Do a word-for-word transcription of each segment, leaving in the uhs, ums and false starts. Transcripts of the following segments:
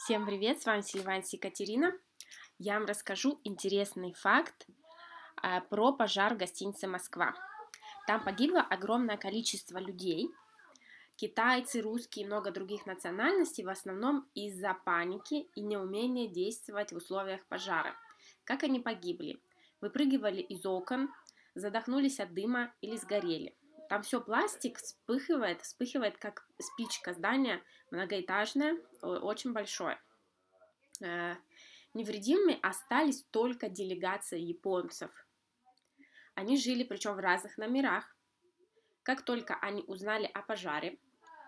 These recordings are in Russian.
Всем привет, с вами Сильванс Екатерина. Я вам расскажу интересный факт а, про пожар в гостинице «Москва». Там погибло огромное количество людей, китайцы, русские и много других национальностей, в основном из-за паники и неумения действовать в условиях пожара. Как они погибли? Выпрыгивали из окон, задохнулись от дыма или сгорели. Там все пластик вспыхивает, вспыхивает как спичка. Здание многоэтажное, очень большое. Невредимыми остались только делегация японцев. Они жили, причем в разных номерах. Как только они узнали о пожаре,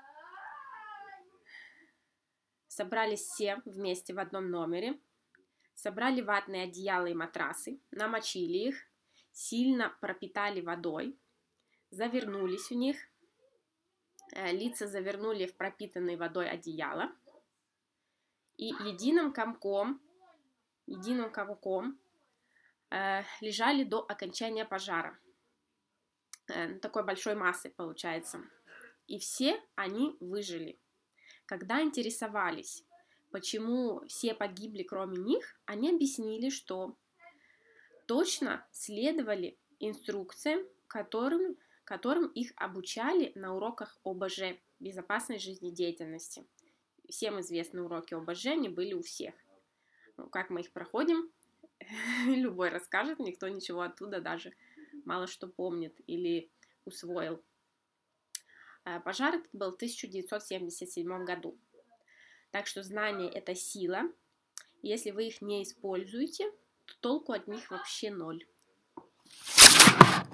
собрались все вместе в одном номере, собрали ватные одеяла и матрасы, намочили их, сильно пропитали водой, завернулись в них, лица завернули в пропитанные водой одеяло и единым комком, единым комком э, лежали до окончания пожара. Э, такой большой массой получается. И все они выжили. Когда интересовались, почему все погибли, кроме них, они объяснили, что точно следовали инструкциям, которым которым их обучали на уроках о бэ жэ, безопасной жизнедеятельности. Всем известны уроки о бэ жэ, они были у всех. Ну, как мы их проходим, любой расскажет, никто ничего оттуда даже мало что помнит или усвоил. Пожар этот был в тысяча девятьсот семьдесят седьмом году. Так что знание – это сила. Если вы их не используете, то толку от них вообще ноль.